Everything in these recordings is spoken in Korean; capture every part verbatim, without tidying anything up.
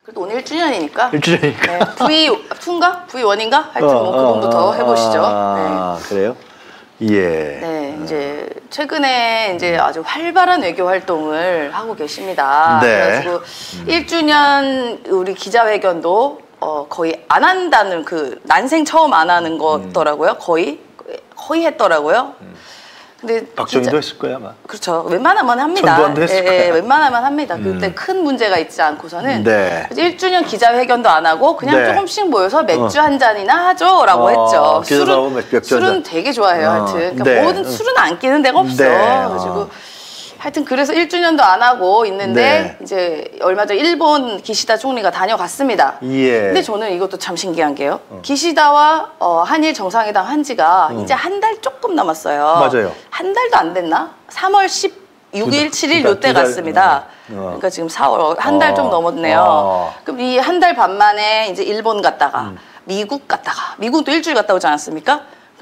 그래도 오늘 일 주년이니까. 일 주년이니까. 네, 브이 투인가? 브이 원인가? 하여튼 어, 뭐 그 정도 어, 더 어, 해보시죠. 아, 네. 그래요? 예. 네, 이제 최근에 이제 아주 활발한 외교 활동을 하고 계십니다. 네. 그래가지고 음. 일 주년 우리 기자회견도 어, 거의 안 한다는 그 난생 처음 안 하는 거더라고요. 거의 거의 했더라고요. 음. 근데 박정희도 했을 거야 아마. 그렇죠. 웬만하면 합니다. 전두환도 했을 예, 거야. 예, 웬만하면 합니다. 음. 그때 큰 문제가 있지 않고서는 네. 일 주년 기자회견도 안 하고 그냥 네. 조금씩 모여서 맥주 어. 한 잔이나 하죠라고 어, 했죠. 술은, 맥주 술은 되게 좋아해요. 어. 하여튼 그러니까 네. 모든 술은 안 끼는 데가 없어. 네. 그래가지고 어. 하여튼 그래서 일 주년도 안 하고 있는데 네. 이제 얼마 전 일본 기시다 총리가 다녀갔습니다. 예. 근데 저는 이것도 참 신기한 게요. 어. 기시다와 어, 한일 정상회담 한 지가 음. 이제 한 달 조금 남았어요. 맞아요. 한 달도 안 됐나? 삼월 십육일, 칠일 요때 갔습니다. 어. 그러니까 지금 사월 한 달 좀 어. 넘었네요. 어. 그럼 이 한 달 반 만에 이제 일본 갔다가 음. 미국 갔다가 미국도 일주일 갔다 오지 않았습니까?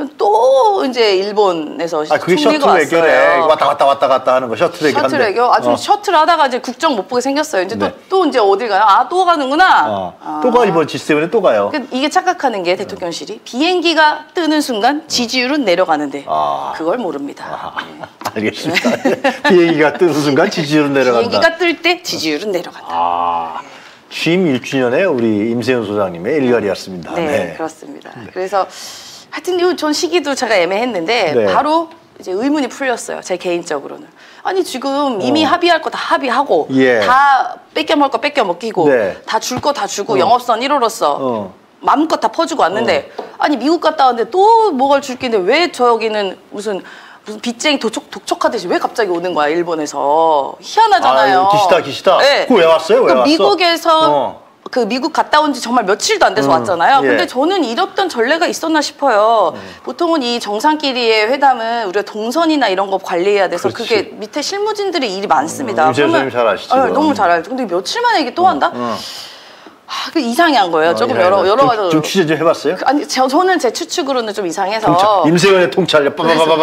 또 이제 일본에서 아, 그게 총리가 셔틀 외교래. 왔어요. 왔다 갔다 왔다 갔다 하는 거 셔틀 외교. 셔틀 외교. 아주 어. 셔틀 하다가 이제 국정 못 보게 생겼어요. 이제 네. 또, 또 이제 어딜 가요? 아, 또 가는구나. 어. 아. 또 가 이번 지 세븐에 또 가요. 그러니까 이게 착각하는 게 대통령실이 비행기가 뜨는 순간 지지율은 내려가는데 아. 그걸 모릅니다. 아. 네. 알겠습니다. 비행기가 뜨는 순간 지지율은 내려간다. 비행기가 뜰 때 지지율은 내려간다. 아. 취임 일 주년에 우리 임세훈 소장님의 일갈이었습니다. 네, 네. 그렇습니다. 네. 그래서 하여튼 이 전 시기도 제가 애매했는데 네. 바로 이제 의문이 풀렸어요. 제 개인적으로는. 아니 지금 이미 어. 합의할 거 다 합의하고 예. 다 뺏겨 먹을 거 뺏겨 먹기고 네. 다 줄 거 다 주고 어. 영업선 일 호로서 어. 마음껏 다 퍼주고 왔는데 어. 아니 미국 갔다 왔는데 또 뭐가 줄 게 있는데 왜 저기는 무슨 무슨 빚쟁이 도촉, 독촉하듯이 왜 갑자기 오는 거야 일본에서. 희한하잖아요. 아, 기시다 기시다. 네. 그거 왜 왔어요? 왜 그러니까 왔어? 미국에서 어. 그 미국 갔다 온 지 정말 며칠도 안 돼서 음, 왔잖아요. 예. 근데 저는 이랬던 전례가 있었나 싶어요. 음. 보통은 이 정상끼리의 회담은 우리가 동선이나 이런 거 관리해야 돼서 그렇지. 그게 밑에 실무진들이 일이 많습니다. 음, 선생님 잘 아시죠? 네, 너무 잘 알죠. 근데 며칠 만에 이게 또 한다? 음, 음. 아, 그 이상한 거예요. 어, 조금 이상하다. 여러 여러 가지. 좀, 좀 취재 좀 해봤어요? 아니, 저, 저는 제 추측으로는 좀 이상해서. 통찰, 임세원의 통찰력.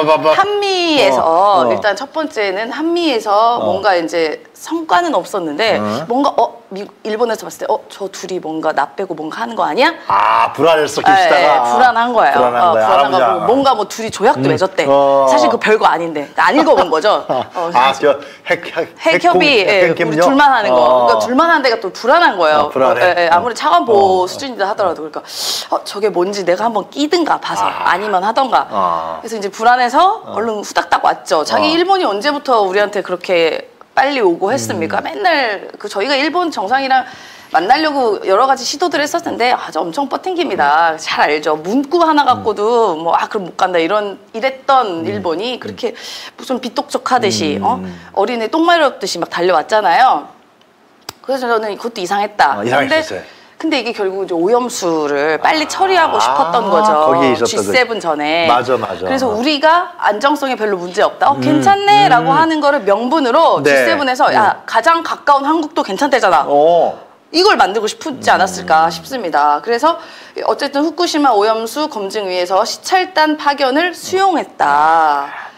한미에서 어, 어. 일단 첫 번째는 한미에서 어. 뭔가 이제 성과는 없었는데 어. 뭔가 어 미국 일본에서 봤을 때 어 저 둘이 뭔가 나 빼고 뭔가 하는 거 아니야? 아 불안했어 기시다가. 네, 네, 불안한 거예요. 불안한 어, 거야. 불안하고 뭔가 뭐 둘이 조약도 음. 맺었대. 어. 사실 그 별거 아닌데 안 읽어본 거죠. 어, 아저 핵 핵협의 예, 우리 둘만 하는 거. 어. 그러니까 둘만 하는 데가 또 불안한 거예요. 어, 불안해. 어, 예, 예, 아무리 차관보 어. 수준이다 하더라도 그러니까 어 저게 뭔지 내가 한번 끼든가 봐서 아. 아니면 하던가. 어. 그래서 이제 불안해서 어. 얼른 후닥닥 왔죠. 자기 어. 일본이 언제부터 우리한테 그렇게 빨리 오고 했습니까? 음. 맨날 그 저희가 일본 정상이랑 만나려고 여러 가지 시도들 했었는데 아주 엄청 뻗팅깁니다. 음. 잘 알죠. 문구 하나 갖고도 음. 뭐 아 그럼 못 간다 이런 이랬던 음. 일본이 그렇게 무슨 빗독촉하듯이 음. 어? 어린애 똥 마렵듯이 막 달려왔잖아요. 그래서 저는 그것도 이상했다. 어, 이상했어요. 근데 이게 결국 이제 오염수를 빨리 아, 처리하고 싶었던 거죠. 거기에 지 세븐 전에. 맞아, 맞아. 그래서 우리가 안정성에 별로 문제 없다. 어, 음, 괜찮네 라고 음. 하는 거를 명분으로 네. 지 세븐에서 야 가장 가까운 한국도 괜찮대잖아. 오. 이걸 만들고 싶지 않았을까 음. 싶습니다. 그래서 어쨌든 후쿠시마 오염수 검증위에서 시찰단 파견을 수용했다.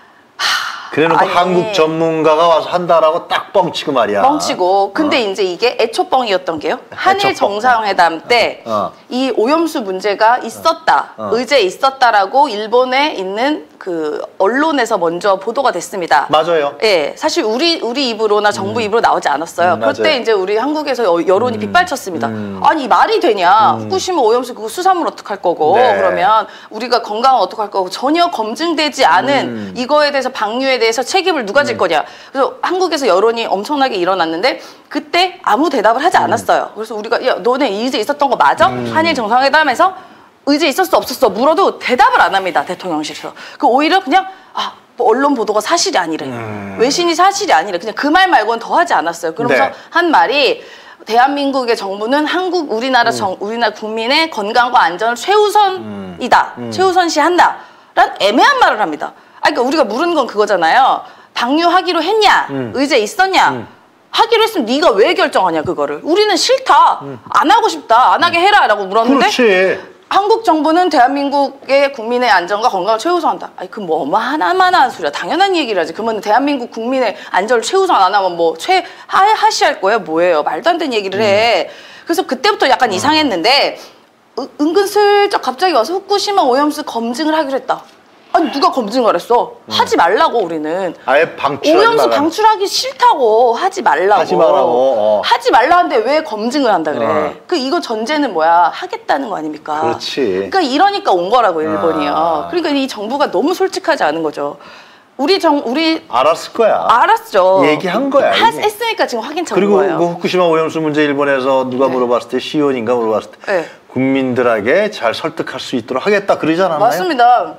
그래놓고 아니, 한국 전문가가 와서 한다라고 딱 뻥치고 말이야. 뻥치고. 근데 어. 이제 이게 애초뻥이었던 게요. 한일 애초뻥. 정상회담 때 이 어. 오염수 문제가 있었다. 어. 의제 있었다라고 일본에 있는 그 언론에서 먼저 보도가 됐습니다. 맞아요. 예, 사실 우리 우리 입으로나 정부 음. 입으로 나오지 않았어요. 음, 그때 맞아요. 이제 우리 한국에서 여론이 음. 빗발쳤습니다. 음. 아니 말이 되냐? 음. 후쿠시마 오염수 그거 수산물 어떡할 거고 네. 그러면 우리가 건강은 어떡할 거고 전혀 검증되지 않은 음. 이거에 대해서 방류에 대해서 책임을 누가 질 음. 거냐? 그래서 한국에서 여론이 엄청나게 일어났는데 그때 아무 대답을 하지 않았어요. 그래서 우리가 야 너네 의제 있었던 거 맞아? 음. 한일 정상회담에서 의제 있었어 없었어 물어도 대답을 안 합니다. 대통령실에서. 그 오히려 그냥 아 뭐 언론 보도가 사실이 아니래. 음. 외신이 사실이 아니래. 그냥 그 말 말고는 더 하지 않았어요. 그러면서 네. 한 말이 대한민국의 정부는 한국 우리나라 음. 정, 우리나라 국민의 건강과 안전을 최우선이다. 음. 음. 최우선시한다. 라는 애매한 말을 합니다. 아 그러니까 우리가 물은 건 그거잖아요. 방류하기로 했냐? 음. 의제 있었냐? 음. 하기로 했으면 네가 왜 결정하냐 그거를. 우리는 싫다. 음. 안 하고 싶다. 안 하게 해라 라고 물었는데 그렇지. 한국 정부는 대한민국의 국민의 안전과 건강을 최우선한다. 아니 그 뭐 어마하나마나한 소리야. 당연한 얘기를 하지. 그러면 대한민국 국민의 안전을 최우선 안 하면 뭐 최 하시할 거예요? 뭐예요? 말도 안 되는 얘기를 해. 그래서 그때부터 약간 음. 이상했는데 은, 은근슬쩍 갑자기 와서 후쿠시마 오염수 검증을 하기로 했다. 아니 누가 검증을 했어? 음. 하지 말라고 우리는. 아예 방출. 오염수 방출하기 싫다고 하지 말라고. 하지 말라고. 어. 하지 말라는데 왜 검증을 한다 그래? 어. 그 이거 전제는 뭐야? 하겠다는 거 아닙니까? 그렇지. 그러니까 이러니까 온 거라고 일본이요. 아. 그러니까 이 정부가 너무 솔직하지 않은 거죠. 우리 정 우리 알았을 거야. 알았죠. 얘기한 거야. 하, 했으니까 지금 확인 찾은 그리고 거예요. 그 후쿠시마 오염수 문제 일본에서 누가 네. 물어봤을 때 시의원인가 물어봤을 때 네. 국민들에게 잘 설득할 수 있도록 하겠다 그러지 않았나요? 맞습니다.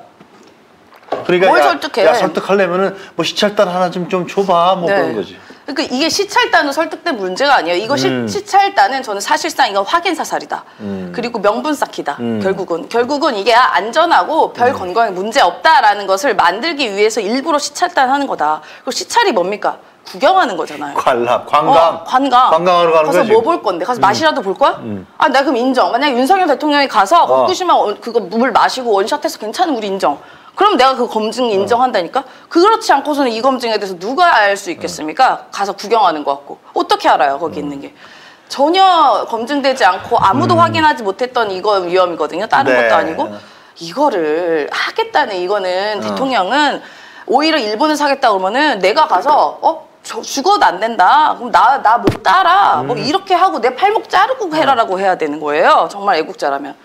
그러니까 뭘 야, 설득해? 야 설득하려면은 뭐 시찰단 하나 좀 좀 줘봐 뭐 네. 그런 거지. 그러니까 이게 시찰단은 설득된 문제가 아니에요. 이거 음. 시, 시찰단은 저는 사실상 이건 확인 사살이다. 음. 그리고 명분 쌓기다. 음. 결국은 결국은 이게 안전하고 별 음. 건강에 문제 없다라는 것을 만들기 위해서 일부러 시찰단 하는 거다. 그리고 시찰이 뭡니까? 구경하는 거잖아요. 관람, 관광. 어, 관광. 관광하러 가는 가서 거지. 뭐 볼 건데? 가서 음. 맛이라도 볼 거야? 음. 아, 나 그럼 인정. 만약 윤석열 대통령이 가서 어. 후쿠시마 원- 그거 물 마시고 원샷해서 괜찮은 우리 인정. 그럼 내가 그 검증 인정한다니까? 어. 그렇지 않고서는 이 검증에 대해서 누가 알 수 있겠습니까? 가서 구경하는 거 같고. 어떻게 알아요, 거기 음. 있는 게. 전혀 검증되지 않고 아무도 음. 확인하지 못했던 이거 위험이거든요. 다른 네. 것도 아니고. 이거를 하겠다는 이거는 어. 대통령은 오히려 일본에서 하겠다 그러면은 내가 가서 어? 저 죽어도 안 된다. 그럼 나 나 못 따라. 음. 뭐 이렇게 하고 내 팔목 자르고 해라라고 해야 되는 거예요. 정말 애국자라면.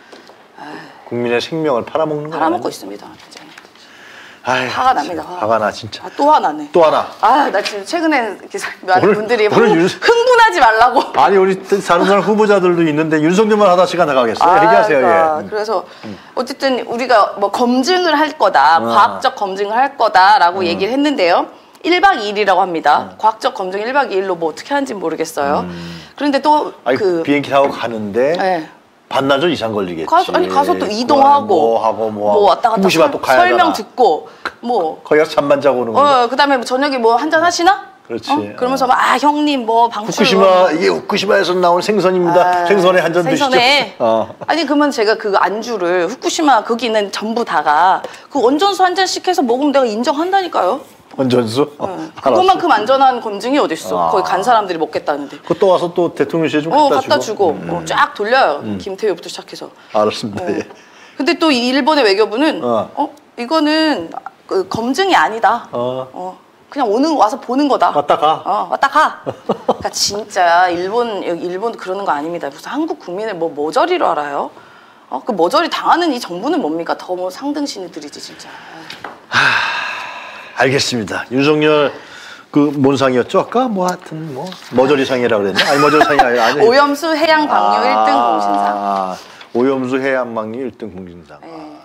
국민의 생명을 팔아먹는 거야. 팔아먹고 있습니다. 진짜. 아유, 화가 납니다. 화. 화가 나 진짜. 아, 또 화나네. 또 하나. 아, 나 지금 최근에 이렇게 많은 오늘- 분들이 오늘 흥, 윤- 흥분하지 말라고. 아니 우리 다른 사람 후보자들도 있는데 윤석열만 하다 시간 나가겠어요. 아, 얘기하세요. 그러니까. 예. 그래서 어쨌든 우리가 뭐 검증을 할 거다, 아. 과학적 검증을 할 거다라고 음. 얘기를 했는데요. 일 박 이 일이라고 합니다. 음. 과학적 검증 일 박 이 일로 뭐 어떻게 하는지 모르겠어요. 음. 그런데 또 아니, 그 비행기 타고 가는데 네. 반나절 이상 걸리겠지. 가서, 아니 가서 또 이동하고 뭐 하고 뭐, 뭐 왔다 갔다 후쿠시마 설- 또 가야 설명 되나. 듣고 뭐 거기 가서 잠만 자고 오는 건데. 어, 그다음에 뭐 저녁에 뭐 한잔 하시나? 그렇지. 어? 그러면서 막 아 형님 뭐 방출 후쿠시마 이게 후쿠시마에서 나온 생선입니다. 아, 생선에 한 잔 드시죠. 생선에. 어. 아니 그러면 제가 그 안주를 후쿠시마 거기 있는 전부 다가 그 원전수 한 잔씩 해서 먹으면 내가 인정한다니까요. 원전수. 어, 응. 그것만큼 안전한 검증이 어딨어. 아. 거기 간 사람들이 먹겠다는데. 그또 와서 또 대통령실에 좀 어 갖다, 갖다 주고 음. 어, 쫙 돌려요. 김태효부터 시작해서. 알았습니다. 어. 예. 근데 또 이 일본의 외교부는 어. 어, 이거는 그 검증이 아니다. 어. 어, 그냥 오는 와서 보는 거다. 왔다 가. 어, 왔다 가. 그러니까 진짜 일본 여기 일본도 그러는 거 아닙니다. 무슨 한국 국민을 뭐 모저리로 알아요? 어, 그 모저리 당하는 이 정부는 뭡니까? 더 뭐 상등신이들이지 진짜. 알겠습니다. 윤석열 그 뭔 상이었죠? 아까 뭐 하여튼 뭐 머저리상이라고 그랬나? 아니 머저리상이 아니라 아니. 오염수 해양 방류 일 등 공신상. 아, 오염수 해양 방류 일 등 공신상. 네.